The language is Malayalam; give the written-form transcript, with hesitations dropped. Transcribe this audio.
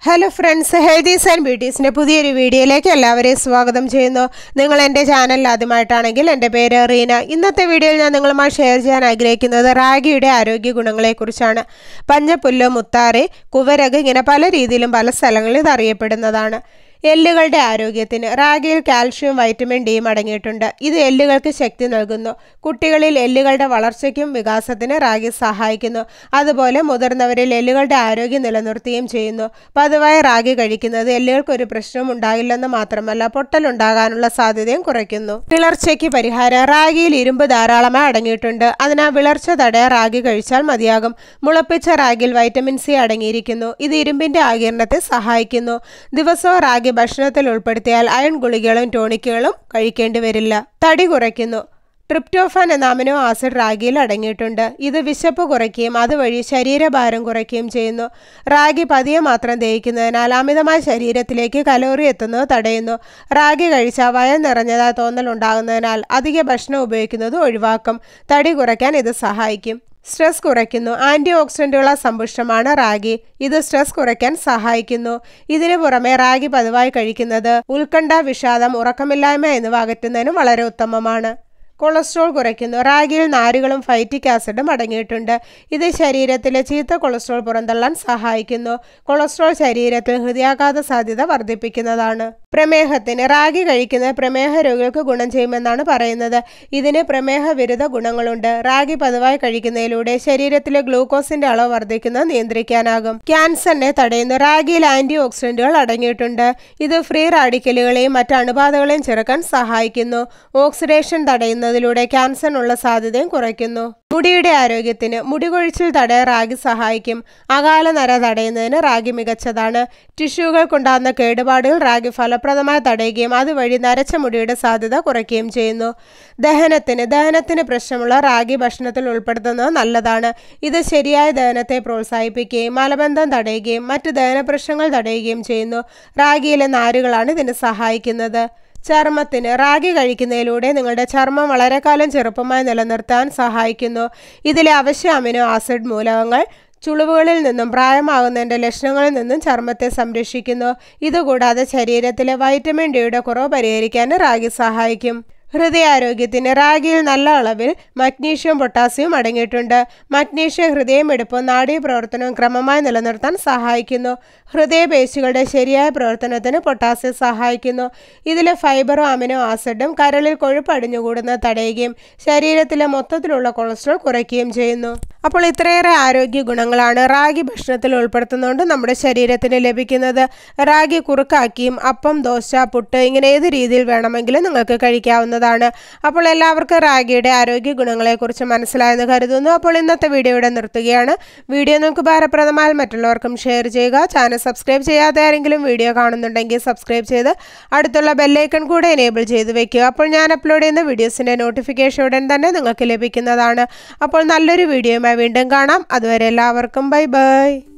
ഹലോ ഫ്രണ്ട്സ്, ഹെൽത്തീസ് ആൻഡ് ബ്യൂട്ടീസിൻ്റെ പുതിയൊരു വീഡിയോയിലേക്ക് എല്ലാവരെയും സ്വാഗതം ചെയ്യുന്നു. നിങ്ങൾ എൻ്റെ ചാനൽ ആദ്യമായിട്ടാണെങ്കിൽ എൻ്റെ പേര് റീന. ഇന്നത്തെ വീഡിയോയിൽ ഞാൻ നിങ്ങളുമായി ഷെയർ ചെയ്യാൻ ആഗ്രഹിക്കുന്നത് റാഗിയുടെ ആരോഗ്യ ഗുണങ്ങളെക്കുറിച്ചാണ്. പഞ്ഞപ്പുല്ല്, മുത്താറി, കുവരക് ഇങ്ങനെ പല രീതിയിലും പല സ്ഥലങ്ങളിൽ ഇത് അറിയപ്പെടുന്നതാണ്. എല്ലുകളുടെ ആരോഗ്യത്തിന് റാഗിയിൽ കാൽഷ്യം, വൈറ്റമിൻ ഡിയും അടങ്ങിയിട്ടുണ്ട്. ഇത് എല്ലുകൾക്ക് ശക്തി നൽകുന്നു. കുട്ടികളിൽ എല്ലുകളുടെ വളർച്ചയ്ക്കും വികാസത്തിന് റാഗി സഹായിക്കുന്നു. അതുപോലെ മുതിർന്നവരിൽ എല്ലുകളുടെ ആരോഗ്യം നിലനിർത്തുകയും ചെയ്യുന്നു. പതിവായി റാഗി കഴിക്കുന്നത് എല്ലുകൾക്കൊരു പ്രശ്നവും ഉണ്ടാകില്ലെന്ന് മാത്രമല്ല, പൊട്ടലുണ്ടാകാനുള്ള സാധ്യതയും കുറയ്ക്കുന്നു. വിളർച്ചയ്ക്ക് പരിഹാരം റാഗിയിൽ ഇരുമ്പ് ധാരാളമായി അടങ്ങിയിട്ടുണ്ട്. അതിനാൽ വിളർച്ച തടയാൻ റാഗി കഴിച്ചാൽ മതിയാകും. മുളപ്പിച്ച റാഗിയിൽ വൈറ്റമിൻ സി അടങ്ങിയിരിക്കുന്നു. ഇത് ഇരുമ്പിന്റെ ആഗിരണത്തെ സഹായിക്കുന്നു. ദിവസവും റാഗി ഭക്ഷണത്തിൽ ഉൾപ്പെടുത്തിയാൽ അയൺ ഗുളികകളും ടോണിക്കുകളും കഴിക്കേണ്ടി വരില്ല. തടി കുറയ്ക്കുന്നു. ട്രിപ്റ്റോഫാൻ എന്ന അമിനോ ആസിഡ് റാഗിയിൽ അടങ്ങിയിട്ടുണ്ട്. ഇത് വിശപ്പ് കുറയ്ക്കുകയും അതുവഴി ശരീരഭാരം കുറയ്ക്കുകയും ചെയ്യുന്നു. റാഗി പതിയെ മാത്രം ദഹിക്കുന്നതിനാൽ അമിതമായ ശരീരത്തിലേക്ക് കലോറി എത്തുന്നത് തടയുന്നു. റാഗി കഴിച്ചാൽ വയർ നിറഞ്ഞതായി തോന്നൽ ഉണ്ടാകുന്നതിനാൽ അധിക ഭക്ഷണം ഉപയോഗിക്കുന്നത് ഒഴിവാക്കും. തടി കുറയ്ക്കാൻ ഇത് സഹായിക്കും. സ്ട്രെസ് കുറയ്ക്കുന്നു. ആൻറ്റി ഓക്സിഡൻറ്റുകളാൽ സമ്പുഷ്ടമാണ് റാഗി. ഇത് സ്ട്രെസ് കുറയ്ക്കാൻ സഹായിക്കുന്നു. ഇതിനു പുറമെ റാഗി പതിവായി കഴിക്കുന്നത് ഉത്കണ്ഠ, വിഷാദം, ഉറക്കമില്ലായ്മ എന്നിവ അകറ്റുന്നതിനും വളരെ ഉത്തമമാണ്. കൊളസ്ട്രോൾ കുറയ്ക്കുന്നു. റാഗിയിൽ നാരുകളും ഫൈറ്റിക് ആസിഡും അടങ്ങിയിട്ടുണ്ട്. ഇത് ശരീരത്തിലെ ചീത്ത കൊളസ്ട്രോൾ പുറന്തള്ളാൻ സഹായിക്കുന്നു. കൊളസ്ട്രോൾ ശരീരത്തിൽ ഹൃദയാഘാത സാധ്യത വർദ്ധിപ്പിക്കുന്നതാണ്. പ്രമേഹത്തിന് റാഗി കഴിക്കുന്നത് പ്രമേഹ രോഗികൾക്ക് ഗുണം ചെയ്യുമെന്നാണ് പറയുന്നത്. ഇതിന് പ്രമേഹ വിരുദ്ധ ഗുണങ്ങളുണ്ട്. റാഗി പതിവായി കഴിക്കുന്നതിലൂടെ ശരീരത്തിലെ ഗ്ലൂക്കോസിന്റെ അളവ് വർദ്ധിക്കുന്നത് നിയന്ത്രിക്കാനാകും. ക്യാൻസറിനെ തടയുന്നു. റാഗിയിൽ ആന്റി ഓക്സിഡന്റുകൾ അടങ്ങിയിട്ടുണ്ട്. ഇത് ഫ്രീ റാഡിക്കലുകളെയും മറ്റ് അണുബാധകളെയും ചെറുക്കാൻ സഹായിക്കുന്നു. ഓക്സിഡേഷൻ തടയുന്നതിലൂടെ ക്യാൻസറിനുള്ള സാധ്യതയും കുറയ്ക്കുന്നു. മുടിയുടെ ആരോഗ്യത്തിന് മുടി കൊഴിച്ചിൽ തടയാൻ റാഗി സഹായിക്കും. അകാല നര തടയുന്നതിന് റാഗി മികച്ചതാണ്. ടിഷ്യൂകൾക്കുണ്ടാകുന്ന കേടുപാടുകൾ റാഗി ഫലപ്രദമായി തടയുകയും അതുവഴി നരച്ച മുടിയുടെ സാധ്യത കുറയ്ക്കുകയും ചെയ്യുന്നു. ദഹനത്തിന് പ്രശ്നമുള്ള റാഗി ഭക്ഷണത്തിൽ ഉൾപ്പെടുത്തുന്നത് നല്ലതാണ്. ഇത് ശരിയായ ദഹനത്തെ പ്രോത്സാഹിപ്പിക്കുകയും മലബന്ധം തടയുകയും മറ്റ് ദഹന പ്രശ്നങ്ങൾ തടയുകയും ചെയ്യുന്നു. റാഗിയിലെ നാരുകളാണ് ഇതിന് സഹായിക്കുന്നത്. ചർമ്മത്തിന് റാഗി കഴിക്കുന്നതിലൂടെ നിങ്ങളുടെ ചർമ്മം വളരെ കാലം ചെറുപ്പമായി നിലനിർത്താൻ സഹായിക്കുന്നു. ഇതിലെ അവശ്യ അമിനോ ആസിഡ് മൂലകങ്ങൾ ചുളിവുകളിൽ നിന്നും പ്രായമാകുന്നതിൻ്റെ ലക്ഷണങ്ങളിൽ നിന്നും ചർമ്മത്തെ സംരക്ഷിക്കുന്നു. ഇതുകൂടാതെ ശരീരത്തിലെ വൈറ്റമിൻ ഡിയുടെ കുറവ് പരിഹരിക്കാൻ റാഗി സഹായിക്കും. ഹൃദയാരോഗ്യത്തിന് റാഗിയിൽ നല്ല അളവിൽ മഗ്നീഷ്യവും പൊട്ടാസ്യവും അടങ്ങിയിട്ടുണ്ട്. മഗ്നീഷ്യം ഹൃദയമിടിപ്പും നാഡീപ്രവർത്തനവും ക്രമമായി നിലനിർത്താൻ സഹായിക്കുന്നു. ഹൃദയപേശികളുടെ ശരിയായ പ്രവർത്തനത്തിന് പൊട്ടാസ്യം സഹായിക്കുന്നു. ഇതിലെ ഫൈബറും അമിനോ ആസിഡും കരളിൽ കൊഴുപ്പ് അടിഞ്ഞുകൂടുന്നത് തടയുകയും ശരീരത്തിലെ മൊത്തത്തിലുള്ള കൊളസ്ട്രോൾ കുറയ്ക്കുകയും ചെയ്യുന്നു. അപ്പോൾ ഇത്രയേറെ ആരോഗ്യ ഗുണങ്ങളാണ് റാഗി ഭക്ഷണത്തിൽ ഉൾപ്പെടുത്തുന്നതുകൊണ്ട് നമ്മുടെ ശരീരത്തിന് ലഭിക്കുന്നത്. റാഗി കുറുക്കാക്കിയും അപ്പം, ദോശ, പുട്ട് ഇങ്ങനെ ഏത് രീതിയിൽ വേണമെങ്കിലും നിങ്ങൾക്ക് കഴിക്കാവുന്നതാണ്. അപ്പോൾ എല്ലാവർക്കും റാഗിയുടെ ആരോഗ്യ ഗുണങ്ങളെക്കുറിച്ച് മനസ്സിലായെന്ന് കരുതുന്നു. അപ്പോൾ ഇന്നത്തെ വീഡിയോ ഇവിടെ നിർത്തുകയാണ്. വീഡിയോ നിങ്ങൾക്ക് ഉപകാരപ്രദമായാൽ മറ്റുള്ളവർക്കും ഷെയർ ചെയ്യുക. ചാനൽ സബ്സ്ക്രൈബ് ചെയ്യാതെ ആരെങ്കിലും വീഡിയോ കാണുന്നുണ്ടെങ്കിൽ സബ്സ്ക്രൈബ് ചെയ്ത് അടുത്തുള്ള ബെല്ലൈക്കൺ കൂടെ എനേബിൾ ചെയ്ത് വെക്കുക. അപ്പോൾ ഞാൻ അപ്ലോഡ് ചെയ്യുന്ന വീഡിയോസിൻ്റെ നോട്ടിഫിക്കേഷൻ ഉടൻ തന്നെ നിങ്ങൾക്ക് ലഭിക്കുന്നതാണ്. അപ്പോൾ നല്ലൊരു വീഡിയോയുമായി വീണ്ടും കാണാം. അതുവരെ എല്ലാവർക്കും ബൈ ബൈ.